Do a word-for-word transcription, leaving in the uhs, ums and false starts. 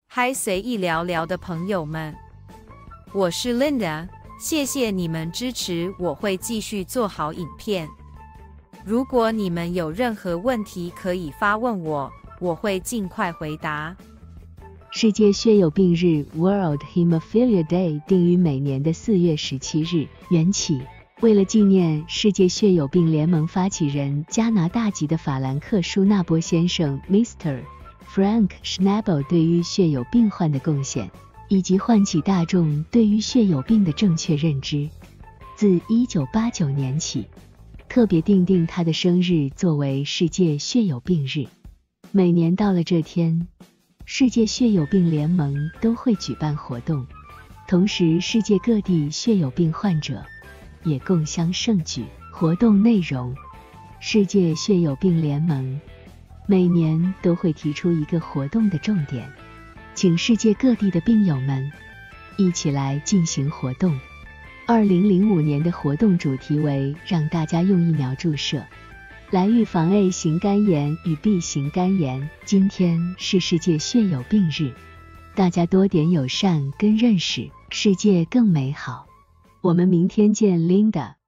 嗨，随意聊聊的朋友们，我是 Linda， 谢谢你们支持，我会继续做好影片。如果你们有任何问题，可以发问我，我会尽快回答。 世界血友病日 World Hemophilia Day 定于每年的四月十七日，缘起为了纪念世界血友病联盟发起人加拿大籍的法兰克·舒纳波先生 Mister Frank Schnabel 对于血友病患的贡献，以及唤起大众对于血友病的正确认知，自一九八九年起，特别定定他的生日作为世界血友病日。每年到了这天，世界血友病联盟都会举办活动，同时世界各地血友病患者也共襄盛举。活动内容：世界血友病联盟每年都会提出一个活动的重点，请世界各地的病友们一起来进行活动。二零零五年的活动主题为让大家用疫苗注射来预防 A 型肝炎与 B 型肝炎。今天是世界血友病日，大家多点友善跟认识，世界更美好。我们明天见 Linda。